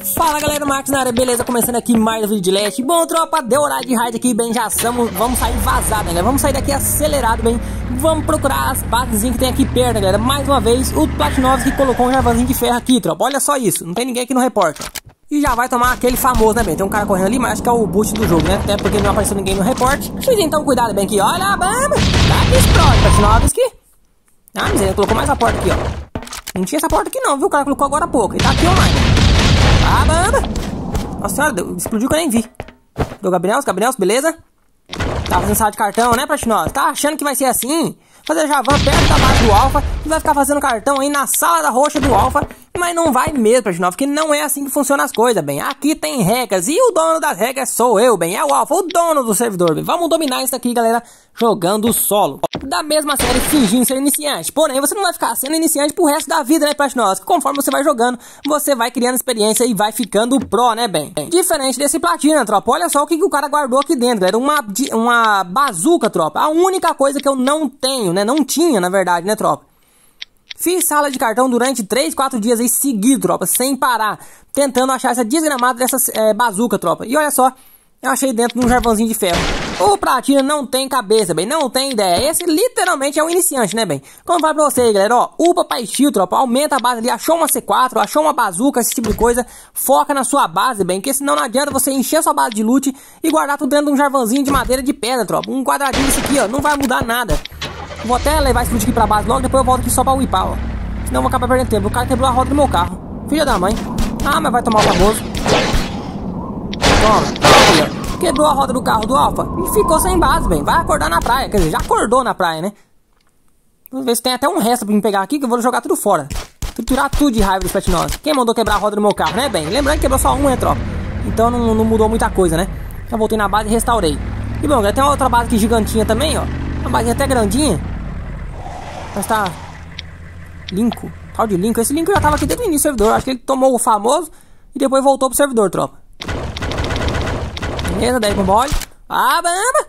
Fala galera, Marcos na área, beleza? Começando aqui mais um vídeo de Leste. Bom, tropa, deu horário de raid aqui, bem, já estamos, vamos sair vazado, né? Vamos sair daqui acelerado, bem. Vamos procurar as basezinhas que tem aqui perto, galera. Mais uma vez, o Platinovski que colocou um javazinho de ferro aqui, tropa. Olha só isso, não tem ninguém aqui no repórter. E já vai tomar aquele famoso, né, bem? Tem um cara correndo ali, mas acho que é o boost do jogo, né? Até porque não apareceu ninguém no repórter. Mas então, cuidado, bem, aqui, olha a bamba. Tá que explode, Platinovski. Ah, mas ele colocou mais a porta aqui, ó. Não tinha essa porta aqui não, viu? O cara colocou agora há pouco. Ele tá aqui online. Ah, banda! Nossa senhora, explodiu que eu nem vi. Do Gabriel, beleza? Tá fazendo sala de cartão, né, Platinovski? Tá achando que vai ser assim? Fazer Javan perto da base do Alpha e vai ficar fazendo cartão aí na sala da roxa do Alpha. Mas não vai mesmo, Platinovski, porque não é assim que funcionam as coisas, bem. Aqui tem regras e o dono das regras sou eu, bem. É o Alpha, o dono do servidor, bem. Vamos dominar isso aqui, galera, jogando solo. Da mesma série, fingindo ser iniciante. Porém, você não vai ficar sendo iniciante pro resto da vida, né, Platinovski? Conforme você vai jogando, você vai criando experiência e vai ficando pro, né, bem? Diferente desse platina, tropa. Olha só o que o cara guardou aqui dentro, galera. Uma bazuca, tropa. A única coisa que eu não tenho, né? Não tinha, na verdade, né, tropa? Fiz sala de cartão durante 3, 4 dias aí seguido, tropa, sem parar, tentando achar essa desgramada dessa bazuca, tropa. E olha só, eu achei dentro de um jarvãozinho de ferro. O platina não tem cabeça, bem, não tem ideia. Esse literalmente é um iniciante, né, bem? Como vai pra vocês, galera, ó, upa pra estilo, tropa, aumenta a base ali, achou uma C4, achou uma bazuca, esse tipo de coisa, foca na sua base, bem, que senão não adianta você encher sua base de loot e guardar tudo dentro de um jarvãozinho de madeira de pedra, tropa. Um quadradinho desse aqui, ó, não vai mudar nada. Vou até levar esse loot aqui pra base logo, depois eu volto aqui só pra whipar, ó. Senão eu vou acabar perdendo tempo. O cara quebrou a roda do meu carro. Filha da mãe. Ah, mas vai tomar o famoso. Toma, ó. Quebrou a roda do carro do Alpha e ficou sem base, bem. Vai acordar na praia. Quer dizer, já acordou na praia, né? Vamos ver se tem até um resto pra me pegar aqui, que eu vou jogar tudo fora. Triturar tudo de raiva dos Platinovski. Quem mandou quebrar a roda do meu carro, né, bem? Lembrando que quebrou só um, né, tropa? Então não mudou muita coisa, né? Já voltei na base e restaurei. E bom, tem uma outra base aqui gigantinha também, ó. Uma base até grandinha. Mas tá... Linko, tal de Linko. Esse Linko já tava aqui desde o início do servidor. Acho que ele tomou o famoso e depois voltou pro servidor, tropa. Beleza, 10 com bode. Ah, bamba!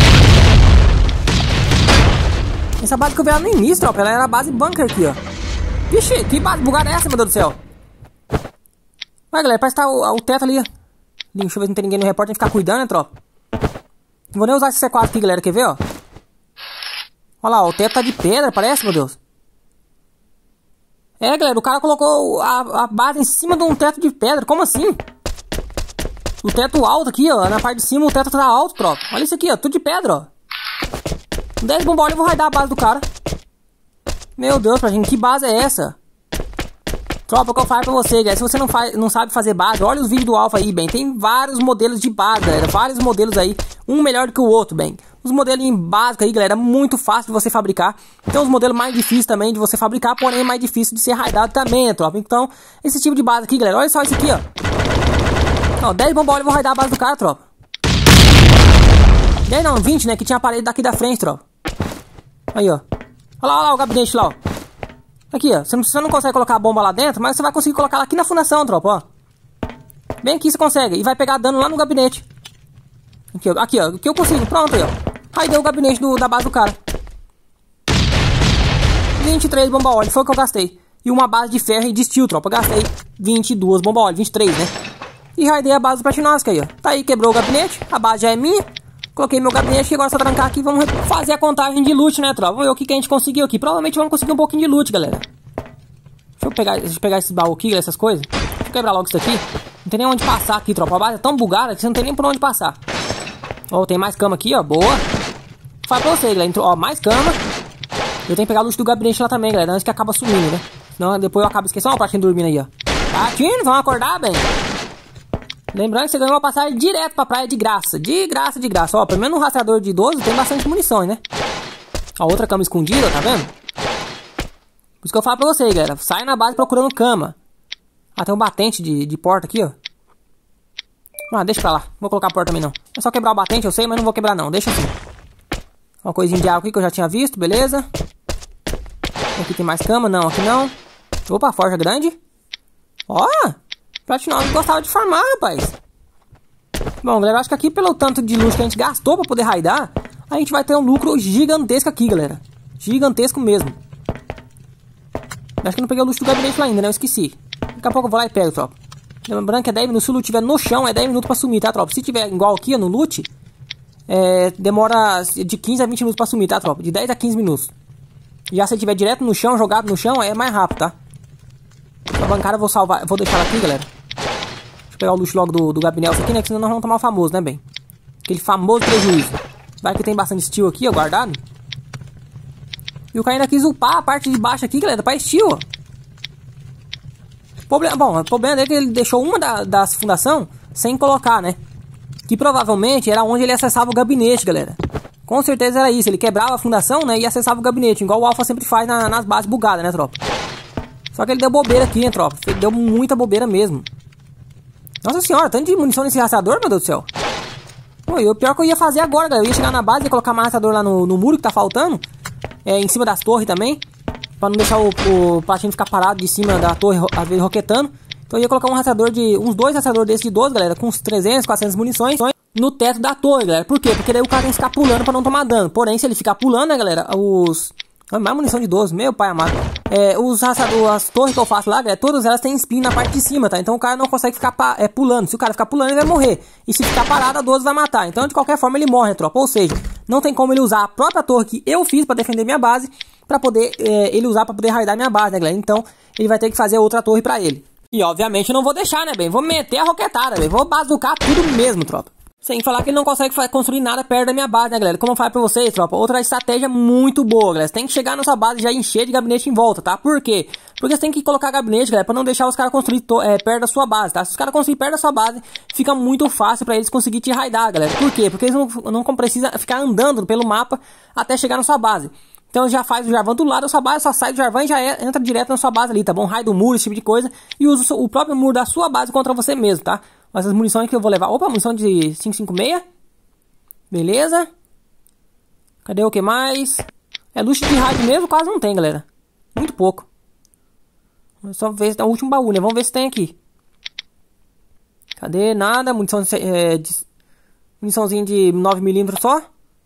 Essa base que eu vi lá no início, tropa, ela era a base bunker aqui, ó. Vixe, que base bugada é essa, meu Deus do céu? Vai, galera, parece que tá o teto ali. Deixa eu ver se não tem ninguém no repórter, tem que ficar cuidando, né, tropa? Não vou nem usar esse C4 aqui, galera, quer ver, ó? Olha lá, o teto tá de pedra, parece, meu Deus. É, galera, o cara colocou a base em cima de um teto de pedra. Como assim? O teto alto aqui, ó. Na parte de cima o teto tá alto, tropa. Olha isso aqui, ó. Tudo de pedra, ó. 10 bombolas eu vou raidar a base do cara. Meu Deus, gente, que base é essa? Tropa, o que eu falo pra você, galera. Se você não sabe fazer base, olha os vídeos do Alpha aí, bem. Tem vários modelos de base, galera. Vários modelos aí. Um melhor do que o outro, bem. Os modelos básicos aí, galera, muito fácil de você fabricar. Tem os modelos mais difíceis também de você fabricar, porém é mais difícil de ser raidado também, né, tropa? Então, esse tipo de base aqui, galera, olha só isso aqui, ó. Ó, 10 bombolas eu vou raidar a base do cara, tropa. 10 não, 20, né, que tinha a parede daqui da frente, tropa. Aí, ó. Olha lá o gabinete lá, ó. Aqui, ó. Você não consegue colocar a bomba lá dentro, mas você vai conseguir colocar ela aqui na fundação, tropa, ó. Bem aqui você consegue. E vai pegar dano lá no gabinete. Aqui, ó. Que eu consigo. Pronto, aí, ó. Aí deu o gabinete da base do cara. 23 bomba óleo, foi o que eu gastei. E uma base de ferro e de steel, tropa. Gastei 22 bomba óleo, 23, né? E raidei a base do Platinovski aí, ó. Tá aí, quebrou o gabinete. A base já é minha. Coloquei meu gabinete e agora é só trancar aqui. Vamos fazer a contagem de loot, né, tropa? Vamos ver o que a gente conseguiu aqui. Provavelmente vamos conseguir um pouquinho de loot, galera. Deixa eu pegar esse baú aqui, galera, essas coisas. Deixa eu quebrar logo isso aqui. Não tem nem onde passar aqui, tropa. A base é tão bugada que você não tem nem por onde passar. Ó, tem mais cama aqui, ó. Boa. Fala pra vocês, galera. Entrou, ó, mais cama. Eu tenho que pegar o luxo do gabinete lá também, galera. Antes que acaba sumindo, né? Senão depois eu acabo esquecendo. Ó, o Platinho dormindo aí, ó. Platinho, vamos acordar, bem. Lembrando que você ganhou uma passagem direto pra praia de graça. De graça, de graça. Ó, pelo menos no rastreador de 12 tem bastante munições, né? Ó, outra cama escondida, tá vendo? Por isso que eu falo pra vocês, galera. Sai na base procurando cama. Ah, tem um batente de porta aqui, ó. Ah, deixa pra lá. Não vou colocar a porta também, não. É só quebrar o batente, eu sei, mas não vou quebrar, não. Deixa assim. Uma coisinha de água aqui que eu já tinha visto, beleza. Aqui tem mais cama. Não, aqui não. Opa, forja grande. Ó, Platinovski gostava de farmar, rapaz. Bom, galera, acho que aqui pelo tanto de luz que a gente gastou pra poder raidar, a gente vai ter um lucro gigantesco aqui, galera. Gigantesco mesmo. Acho que não peguei o luxo do gabinete lá ainda, né? Eu esqueci. Daqui a pouco eu vou lá e pego, tropa. Lembrando que é 10 minutos, se o loot estiver no chão, é 10 minutos pra sumir, tá, tropa? Se tiver igual aqui, ó, no loot, demora de 15 a 20 minutos pra sumir, tá, tropa? De 10 a 15 minutos. Já se tiver direto no chão, jogado no chão, é mais rápido, tá? Essa bancada eu vou salvar, vou deixar ela aqui, galera. Deixa eu pegar o loot logo do Gabinelson aqui, né? Que senão nós vamos tomar o famoso, né, bem? Aquele famoso prejuízo. Vai que tem bastante steel aqui, ó, guardado. E o cara ainda quis upar a parte de baixo aqui, galera, pra steel, ó. O problema dele é que ele deixou uma das fundações sem colocar, né? Que provavelmente era onde ele acessava o gabinete, galera. Com certeza era isso. Ele quebrava a fundação, né? E acessava o gabinete. Igual o Alpha sempre faz nas bases bugadas, né, tropa? Só que ele deu bobeira aqui, né, tropa? Ele deu muita bobeira mesmo. Nossa senhora, tanto de munição nesse rastreador, meu Deus do céu. Pô, o pior que eu ia fazer agora, galera. Eu ia chegar na base e colocar mais rastreador lá no muro que tá faltando. Em cima das torres também. Pra não deixar o patinho ficar parado de cima da torre, às vezes roquetando. Então eu ia colocar um rastreador uns dois rastreadores desses de 12, galera, com uns 300, 400 munições no teto da torre, galera. Por quê? Porque daí o cara tem que ficar pulando pra não tomar dano. Porém, se ele ficar pulando, né, galera, mais munição de 12, meu pai amado. As torres que eu faço lá, galera, todas elas têm spin na parte de cima, tá? Então o cara não consegue ficar pulando. Se o cara ficar pulando, ele vai morrer. E se ficar parado, a 12 vai matar. Então, de qualquer forma, ele morre, tropa. Ou seja, não tem como ele usar a própria torre que eu fiz pra defender minha base, pra poder ele usar pra poder raidar minha base, né, galera? Então, ele vai ter que fazer outra torre pra ele. E, obviamente, eu não vou deixar, né, bem? Vou meter a roquetada, bem? Vou bazucar tudo mesmo, tropa. Sem falar que ele não consegue construir nada perto da minha base, né, galera? Como eu falei pra vocês, tropa, outra estratégia muito boa, galera. Você tem que chegar na sua base e já encher de gabinete em volta, tá? Por quê? Porque você tem que colocar gabinete, galera, pra não deixar os caras construir perto da sua base, tá? Se os caras construírem perto da sua base, fica muito fácil pra eles conseguirem te raidar, galera. Por quê? Porque eles não precisam ficar andando pelo mapa até chegar na sua base. Então já faz o Jarvan do lado da sua base, só sai do Jarvan e já entra direto na sua base ali, tá bom? Raio do muro, esse tipo de coisa. E usa o próprio muro da sua base contra você mesmo, tá? Mas as munições que eu vou levar... Opa, munição de 556. Beleza. Cadê o que mais? Luxo de raid mesmo quase não tem, galera. Muito pouco. Vamos só ver se tem o último baú, né? Vamos ver se tem aqui. Cadê? Nada. Muniçãozinha de 9mm só.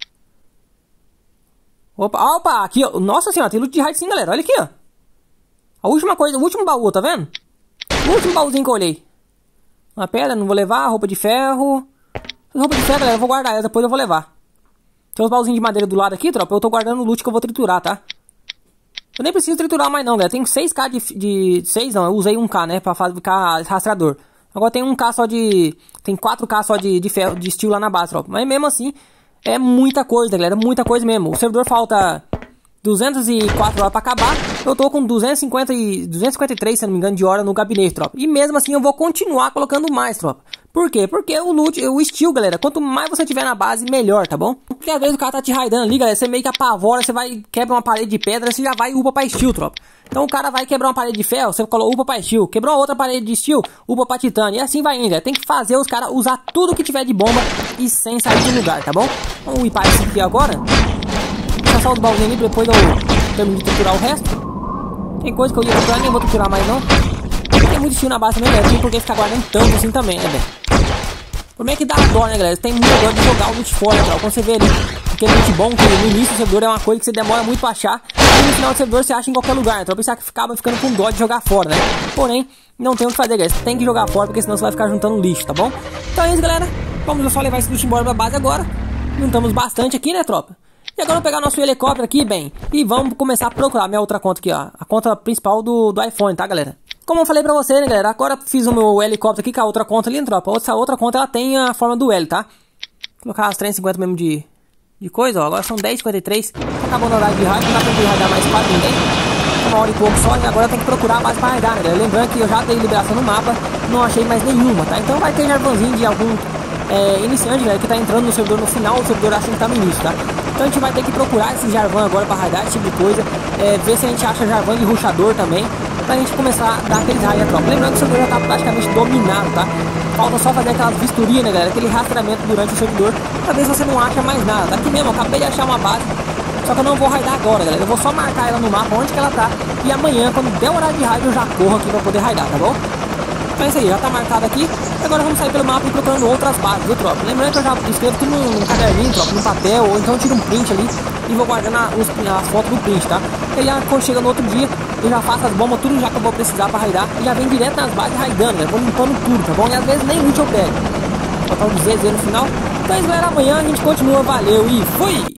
Opa, aqui, ó. Nossa senhora, tem loot de raid sim, galera. Olha aqui, ó. A última coisa, o último baú, tá vendo? O último baúzinho que eu olhei. Uma pedra, não vou levar. Roupa de ferro. Roupa de ferro, galera, eu vou guardar ela, depois eu vou levar. Tem uns baúzinhos de madeira do lado aqui, tropa. Eu tô guardando o loot que eu vou triturar, tá? Eu nem preciso triturar mais não, galera. Tem 6k de 6 não, eu usei 1k, né, pra ficar rastreador. Agora tem 1k só de... Tem 4k só de ferro, de steel lá na base, tropa. Mas mesmo assim... É muita coisa, galera, muita coisa mesmo. O servidor falta 204 horas pra acabar. Eu tô com 253, se não me engano, de hora no gabinete, tropa. E mesmo assim eu vou continuar colocando mais, tropa. Por quê? Porque o loot, o steel, galera, quanto mais você tiver na base, melhor, tá bom? Porque às vezes o cara tá te raidando ali, galera, você meio que apavora, você vai, quebra uma parede de pedra, você já vai e upa pra steel, tropa. Então o cara vai quebrar uma parede de ferro, você coloca upa pra steel. Quebrou outra parede de steel, upa pra titânio. E assim vai indo, galera. Tem que fazer os caras usar tudo que tiver de bomba e sem sair do lugar, tá bom? Vamos ir para esse aqui agora. Vou só o baúzinho ali, depois eu termino de triturar o resto. Tem coisa que eu ia triturar, nem vou triturar mais não. Tem muito steel na base também, galera. Tem por que ficar guardando tanto assim também, né, velho? O problema é que dá dó, né, galera? Tem muita dor de jogar o loot fora, galera. Quando você vê ali aquele loot bom, que no início do servidor é uma coisa que você demora muito pra achar. E no final do servidor você acha em qualquer lugar, então você acaba ficando com dó de jogar fora, né? Porém, não tem o que fazer, galera. Você tem que jogar fora, porque senão você vai ficar juntando lixo, tá bom? Então é isso, galera. Vamos só levar esse loot embora pra base agora. Juntamos bastante aqui, né, tropa? E agora eu vou pegar nosso helicóptero aqui, bem, e vamos começar a procurar minha outra conta aqui, ó. A conta principal do iPhone, tá, galera? Como eu falei pra você, né, galera? Agora fiz o meu helicóptero aqui com a outra conta ali, tropa. Essa outra conta, ela tem a forma do L, tá? Vou colocar as 350 mesmo de coisa, ó. Agora são 10h53. Tá acabando o horário de raid, não dá pra gente raidar mais quase ninguém. Uma hora e pouco só, e agora tem que procurar a base pra raidar, né, galera? Lembrando que eu já dei liberação no mapa, não achei mais nenhuma, tá? Então vai ter jarvanzinho de algum iniciante, galera, que tá entrando no servidor no final, o servidor acha que tá no início, tá? Então a gente vai ter que procurar esse jarvan agora pra raidar, esse tipo de coisa. Ver se a gente acha jarvan de rushador também, pra gente começar a dar aqueles raios, né, tropa? Lembrando que o servidor já tá praticamente dominado, tá? Falta só fazer aquelas vistorias, né, galera? Aquele rastreamento durante o servidor, pra ver se você não acha mais nada. Tá aqui mesmo, eu acabei de achar uma base, só que eu não vou raidar agora, galera. Eu vou só marcar ela no mapa, onde que ela tá. E amanhã, quando der o horário de raid, eu já corro aqui pra poder raidar, tá bom? Então é isso aí, já tá marcado aqui. Agora vamos sair pelo mapa e procurando outras bases, viu, tropa? Lembrando que eu já escrevo tudo num caderninho, tropa, no papel, ou então eu tiro um print ali e vou guardando as fotos do print, tá? E aí quando chega no outro dia, Eu já faço as bombas, tudo já que eu vou precisar pra raidar. E já vem direto nas bases raidando, galera. Vou limpando tudo, tá bom? E às vezes nem loot eu pego. Vou botar um 200 no final. Então é isso, galera. Amanhã a gente continua. Valeu e fui!